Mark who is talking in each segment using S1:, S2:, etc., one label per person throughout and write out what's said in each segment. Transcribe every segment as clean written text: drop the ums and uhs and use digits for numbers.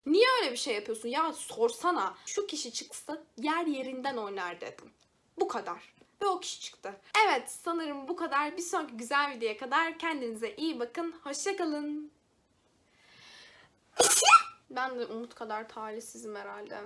S1: Niye öyle bir şey yapıyorsun? Ya sorsana. Şu kişi çıksa yer yerinden oynar dedim. Bu kadar. Ve o kişi çıktı. Evet, sanırım bu kadar. Bir sonraki güzel videoya kadar kendinize iyi bakın. Hoşça kalın. Ben de Umut kadar talihsizim herhalde.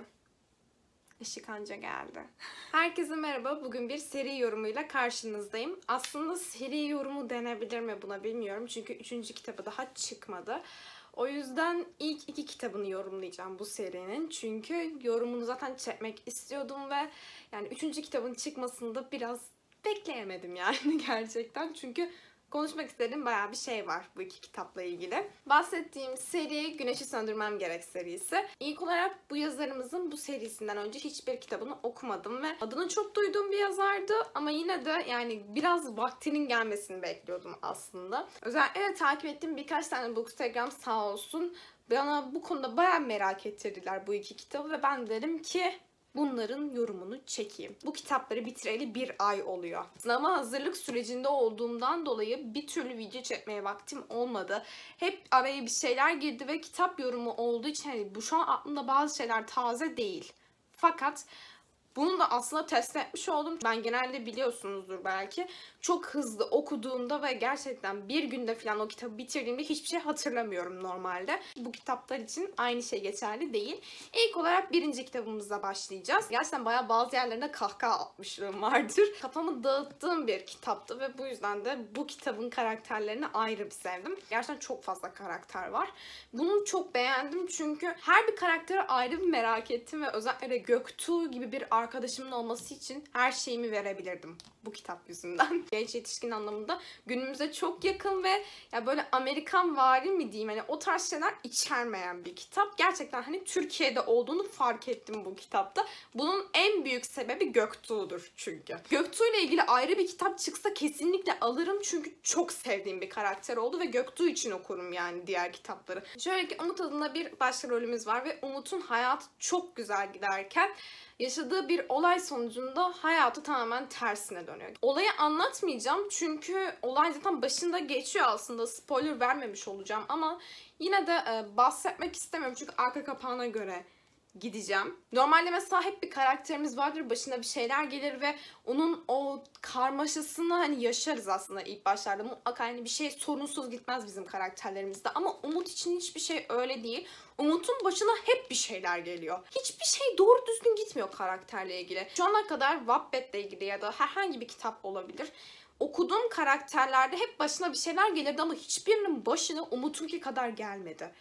S1: Işık anca geldi. Herkese merhaba. Bugün bir seri yorumuyla karşınızdayım. Aslında seri yorumu denebilir mi buna bilmiyorum. Çünkü 3. kitabı daha çıkmadı. O yüzden ilk 2 kitabını yorumlayacağım bu serinin. Çünkü yorumunu zaten çekmek istiyordum ve yani 3. kitabın çıkmasını da biraz bekleyemedim yani gerçekten. Çünkü konuşmak istediğim bayağı bir şey var bu 2 kitapla ilgili. Bahsettiğim seri Güneşi Söndürmem Gerek serisi. İlk olarak bu yazarımızın bu serisinden önce hiçbir kitabını okumadım ve adını çok duyduğum bir yazardı ama yine de yani biraz vaktinin gelmesini bekliyordum aslında. Özellikle takip ettiğim birkaç tane Bookstagram sağ olsun bana bu konuda bayağı merak ettirdiler bu 2 kitabı ve ben dedim ki bunların yorumunu çekeyim. Bu kitapları bitireli 1 ay oluyor. Sınava hazırlık sürecinde olduğumdan dolayı bir türlü video çekmeye vaktim olmadı. Hep araya bir şeyler girdi ve kitap yorumu olduğu için hani bu şu an aklımda bazı şeyler taze değil. Fakat bunu da aslında test etmiş oldum. Ben genelde biliyorsunuzdur belki. Çok hızlı okuduğumda ve gerçekten bir günde falan o kitabı bitirdiğimde hiçbir şey hatırlamıyorum normalde. Bu kitaplar için aynı şey geçerli değil. İlk olarak 1. kitabımızla başlayacağız. Gerçekten bayağı bazı yerlerinde kahkaha atmışlığım vardır. Kafamı dağıttığım bir kitaptı ve bu yüzden de bu kitabın karakterlerini ayrı bir sevdim. Gerçekten çok fazla karakter var. Bunu çok beğendim çünkü her bir karakteri ayrı bir merak ettim ve özellikle de Göktuğ gibi bir arkadaşımın olması için her şeyimi verebilirdim bu kitap yüzünden. Genç yetişkin anlamında günümüze çok yakın ve ya böyle Amerikan vari mi diyeyim, hani o tarz şeyler içermeyen bir kitap. Gerçekten hani Türkiye'de olduğunu fark ettim bu kitapta. Bunun en büyük sebebi Göktuğ'dur çünkü. Göktuğ ile ilgili ayrı bir kitap çıksa kesinlikle alırım çünkü çok sevdiğim bir karakter oldu ve Göktuğ için okurum yani diğer kitapları. Şöyle ki Umut adında bir başrolümüz var ve Umut'un hayatı çok güzel giderken yaşadığı bir olay sonucunda hayatı tamamen tersine dönüyor. Olayı anlatmayacağım çünkü olay zaten başında geçiyor aslında. Spoiler vermemiş olacağım ama yine de bahsetmek istemiyorum çünkü arka kapağına göre gideceğim. Normalde mesela hep bir karakterimiz vardır, başına bir şeyler gelir ve onun o karmaşasını hani yaşarız aslında ilk başlarda. Mutlaka hani bir şey sorunsuz gitmez bizim karakterlerimizde ama Umut için hiçbir şey öyle değil. Umut'un başına hep bir şeyler geliyor. Hiçbir şey doğru düzgün gitmiyor karakterle ilgili. Şu ana kadar Wattpad'le ilgili ya da herhangi bir kitap olabilir. Okuduğum karakterlerde hep başına bir şeyler gelirdi ama hiçbirinin başına Umut'unki kadar gelmedi.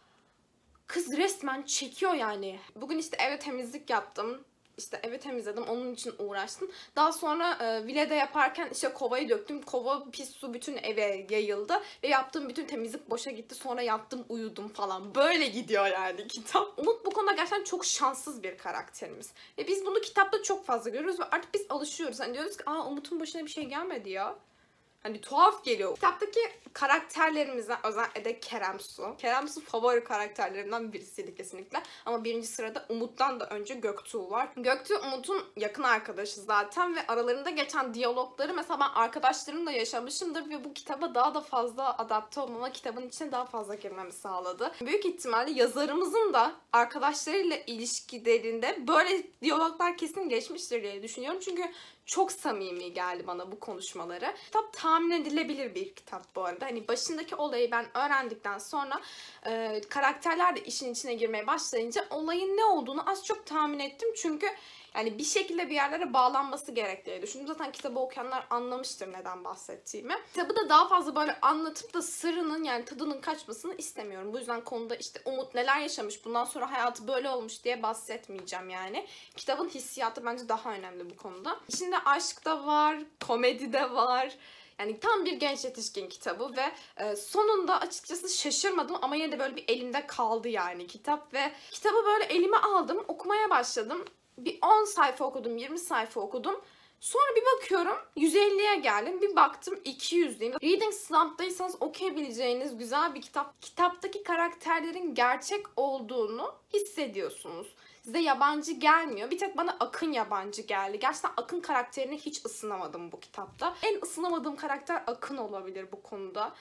S1: Kız resmen çekiyor yani. Bugün işte eve temizlik yaptım. İşte evi temizledim. Onun için uğraştım. Daha sonra vilede yaparken işte kovayı döktüm. Kova, pis su bütün eve yayıldı. Ve yaptığım bütün temizlik boşa gitti. Sonra yattım, uyudum falan. Böyle gidiyor yani kitap. Umut bu konuda gerçekten çok şanssız bir karakterimiz. Ve biz bunu kitapta çok fazla görüyoruz ve artık biz alışıyoruz. Hani diyoruz ki Umut'un başına bir şey gelmedi ya. Hani tuhaf geliyor. Kitaptaki karakterlerimizden özellikle de Kerem Su. Kerem Su favori karakterlerimden birisiydi kesinlikle. Ama 1. sırada Umut'tan da önce Göktuğ var. Göktuğ Umut'un yakın arkadaşı zaten ve aralarında geçen diyalogları mesela ben arkadaşlarımla yaşamışımdır ve bu kitaba daha da fazla adapte olmama, kitabın içine daha fazla girmemi sağladı. Büyük ihtimalle yazarımızın da arkadaşlarıyla ilişkilerinde böyle diyaloglar kesin geçmiştir diye düşünüyorum. Çünkü çok samimi geldi bana bu konuşmaları. Kitap tahmin edilebilir bir kitap bu arada. Hani başındaki olayı ben öğrendikten sonra karakterler de işin içine girmeye başlayınca olayın ne olduğunu az çok tahmin ettim. Çünkü yani bir şekilde bir yerlere bağlanması gerektiğini düşündüm. Zaten kitabı okuyanlar anlamıştır neden bahsettiğimi. Kitabı da daha fazla böyle anlatıp da sırrının yani tadının kaçmasını istemiyorum. Bu yüzden konuda işte Umut neler yaşamış, bundan sonra hayatı böyle olmuş diye bahsetmeyeceğim yani. Kitabın hissiyatı bence daha önemli bu konuda. İçinde aşk da var, komedi de var. Yani tam bir genç yetişkin kitabı ve sonunda açıkçası şaşırmadım ama yine de böyle bir elimde kaldı yani kitap ve kitabı böyle elime aldım, okumaya başladım. Bir 10 sayfa okudum, 20 sayfa okudum. Sonra bir bakıyorum 150'ye geldim. Bir baktım 200'deyim. Reading Slump'daysanız okuyabileceğiniz güzel bir kitap. Kitaptaki karakterlerin gerçek olduğunu hissediyorsunuz. Size yabancı gelmiyor. Bir tek bana Akın yabancı geldi. Gerçekten Akın karakterine hiç ısınamadım bu kitapta. En ısınamadığım karakter Akın olabilir bu konuda.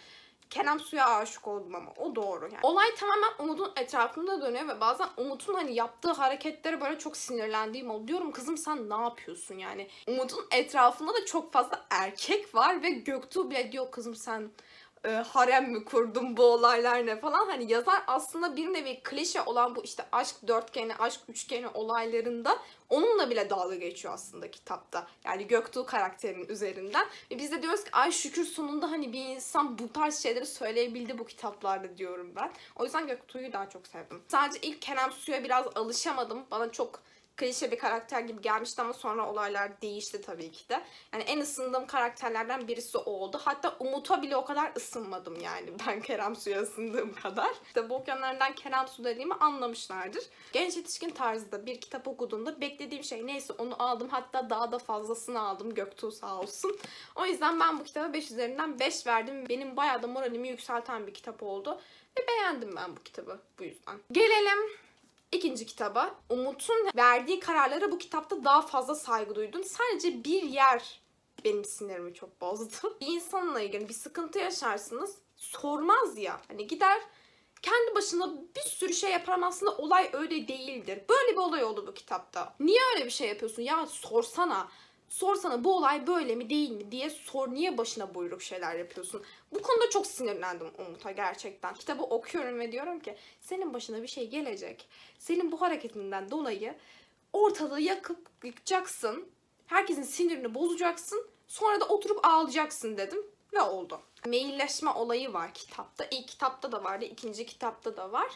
S1: Kerem Su'ya aşık oldum ama o doğru yani. Olay tamamen Umut'un etrafında dönüyor ve bazen Umut'un hani yaptığı hareketlere böyle çok sinirlendiğim oluyor. Diyorum kızım sen ne yapıyorsun yani? Umut'un etrafında da çok fazla erkek var ve Göktuğ bile diyor kızım sen harem mi kurdun, bu olaylar ne falan. Hani yazar aslında bir nevi klişe olan bu işte aşk dörtgeni, aşk üçgeni olaylarında onunla bile dalga geçiyor aslında kitapta. Yani Göktuğ karakterinin üzerinden. Ve biz de diyoruz ki ay şükür sonunda hani bir insan bu tarz şeyleri söyleyebildi bu kitaplarda diyorum ben. O yüzden Göktuğ'u daha çok sevdim. Sadece ilk Kerem Su'ya biraz alışamadım. Bana çok klişe bir karakter gibi gelmişti ama sonra olaylar değişti tabii ki de. Yani en ısındığım karakterlerden birisi o oldu. Hatta Umut'a bile o kadar ısınmadım yani ben Kerem Su'ya ısındığım kadar. İşte bu okyanlardan Kerem Su dediğimi anlamışlardır. Genç yetişkin tarzda bir kitap okuduğumda beklediğim şey neyse onu aldım. Hatta daha da fazlasını aldım, Göktuğ sağ olsun. O yüzden ben bu kitaba 5 üzerinden 5 verdim. Benim bayağı da moralimi yükselten bir kitap oldu. Ve beğendim ben bu kitabı bu yüzden. Gelelim İkinci kitaba. Umut'un verdiği kararlara bu kitapta daha fazla saygı duydum. Sadece bir yer benim sinirimi çok bozdu. Bir insanla ilgili bir sıkıntı yaşarsınız, sormaz ya. Hani gider kendi başına bir sürü şey yapar ama aslında olay öyle değildir. Böyle bir olay oldu bu kitapta. Niye öyle bir şey yapıyorsun? Ya sorsana. Sorsana bu olay böyle mi değil mi diye sor. Niye başına buyruk şeyler yapıyorsun? Bu konuda çok sinirlendim Umut'a gerçekten. Kitabı okuyorum ve diyorum ki senin başına bir şey gelecek. Senin bu hareketinden dolayı ortalığı yakıp yıkacaksın. Herkesin sinirini bozacaksın. Sonra da oturup ağlayacaksın dedim. Ve oldu. Mailleşme olayı var kitapta. İlk kitapta da vardı, ikinci kitapta da var.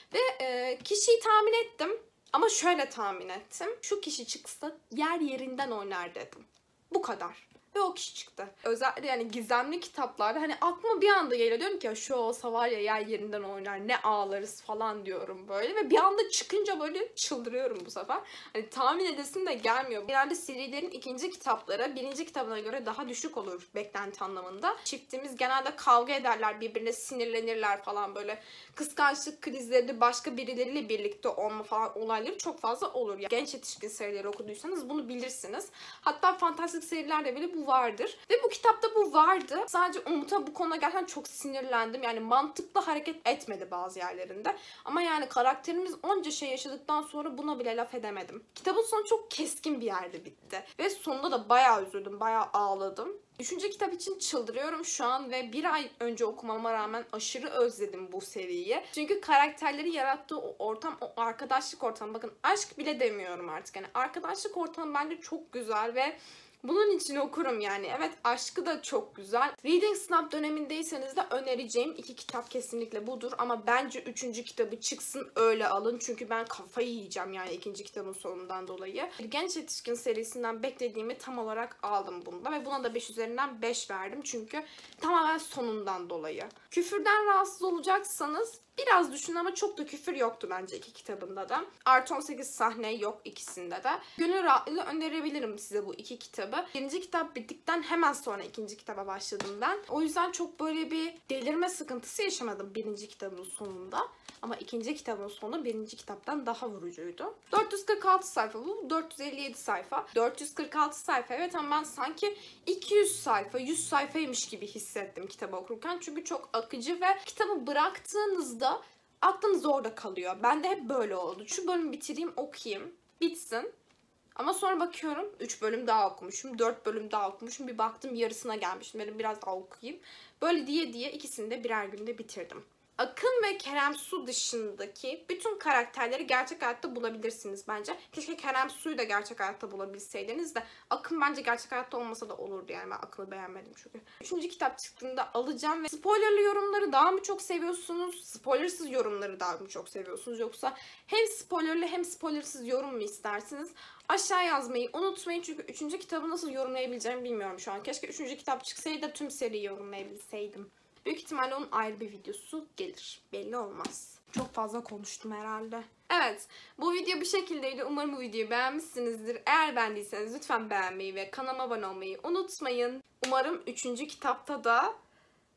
S1: Ve kişiyi tahmin ettim. Ama şöyle tahmin ettim. Şu kişi çıksa yer yerinden oynar dedim. Bu kadar. Ve o kişi çıktı. Özellikle yani gizemli kitaplarda hani aklıma bir anda geliyor. Diyorum ki ya şu olsa var ya yer yerinden oynar ne ağlarız falan diyorum böyle. Ve bir anda çıkınca böyle çıldırıyorum bu sefer. Hani tahmin edesim de gelmiyor. Genelde serilerin ikinci kitapları birinci kitabına göre daha düşük olur beklenti anlamında. Çiftimiz genelde kavga ederler, birbirine sinirlenirler falan böyle. Kıskançlık krizleri başka birileriyle birlikte olma falan olayları çok fazla olur. Yani genç yetişkin serileri okuduysanız bunu bilirsiniz. Hatta fantastik serilerde bile bu vardır. Ve bu kitapta bu vardı. Sadece Umut'a bu konuda gerçekten çok sinirlendim. Yani mantıklı hareket etmedi bazı yerlerinde. Ama yani karakterimiz onca şey yaşadıktan sonra buna bile laf edemedim. Kitabın sonu çok keskin bir yerde bitti. Ve sonunda da bayağı üzüldüm, bayağı ağladım. Üçüncü kitap için çıldırıyorum şu an ve bir ay önce okumama rağmen aşırı özledim bu seriyi. Çünkü karakterleri yarattığı o ortam, o arkadaşlık ortamı, bakın aşk bile demiyorum artık. Yani arkadaşlık ortamı bence çok güzel ve bunun için okurum yani. Evet aşkı da çok güzel. Reading Snap dönemindeyseniz de önereceğim iki kitap kesinlikle budur. Ama bence üçüncü kitabı çıksın öyle alın. Çünkü ben kafayı yiyeceğim yani ikinci kitabın sonundan dolayı. Genç Yetişkin serisinden beklediğimi tam olarak aldım bunda. Ve buna da 5 üzerinden 5 verdim. Çünkü tamamen sonundan dolayı. Küfürden rahatsız olacaksanız biraz düşünün ama çok da küfür yoktu bence iki kitabında da. Artı 18 sahne yok ikisinde de. Gönül rahatlığıyla önerebilirim size bu iki kitabı. Birinci kitap bittikten hemen sonra ikinci kitaba başladım ben. O yüzden çok böyle bir delirme sıkıntısı yaşamadım birinci kitabın sonunda. Ama ikinci kitabın sonu birinci kitaptan daha vurucuydu. 446 sayfa bu, 457 sayfa. 446 sayfa evet ama ben sanki 200 sayfa, 100 sayfaymış gibi hissettim kitabı okurken. Çünkü çok akıcı ve kitabı bıraktığınızda aklınız orada kalıyor. Ben de hep böyle oldu. Şu bölümü bitireyim, okuyayım, bitsin. Ama sonra bakıyorum 3 bölüm daha okumuşum, 4 bölüm daha okumuşum. Bir baktım yarısına gelmişim. Dedim biraz daha okuyayım. Böyle diye ikisini de birer günde bitirdim. Akın ve Kerem Su dışındaki bütün karakterleri gerçek hayatta bulabilirsiniz bence. Keşke Kerem Su'yu da gerçek hayatta bulabilseydiniz de Akın bence gerçek hayatta olmasa da olurdu yani. Ben Akın'ı beğenmedim çünkü. Üçüncü kitap çıktığında alacağım ve spoilerlı yorumları daha mı çok seviyorsunuz? Spoilersız yorumları daha mı çok seviyorsunuz? Yoksa hem spoilerlı hem spoilersız yorum mu istersiniz? Aşağı yazmayı unutmayın çünkü üçüncü kitabı nasıl yorumlayabileceğimi bilmiyorum şu an. Keşke üçüncü kitap çıksaydı da tüm seriyi yorumlayabilseydim. Büyük ihtimalle onun ayrı bir videosu gelir. Belli olmaz. Çok fazla konuştum herhalde. Evet, bu video bu şekildeydi. Umarım bu videoyu beğenmişsinizdir. Eğer beğendiyseniz lütfen beğenmeyi ve kanalıma abone olmayı unutmayın. Umarım 3. kitapta da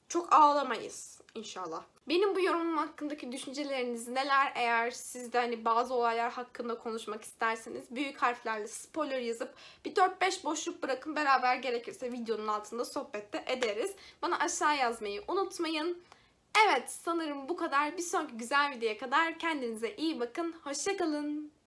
S1: çok ağlamayız inşallah. Benim bu yorumum hakkındaki düşünceleriniz neler? Eğer siz de hani bazı olaylar hakkında konuşmak isterseniz büyük harflerle spoiler yazıp bir 4-5 boşluk bırakın, beraber gerekirse videonun altında sohbette ederiz. Bana aşağı yazmayı unutmayın. Evet, sanırım bu kadar. Bir sonraki güzel videoya kadar kendinize iyi bakın. Hoşça kalın.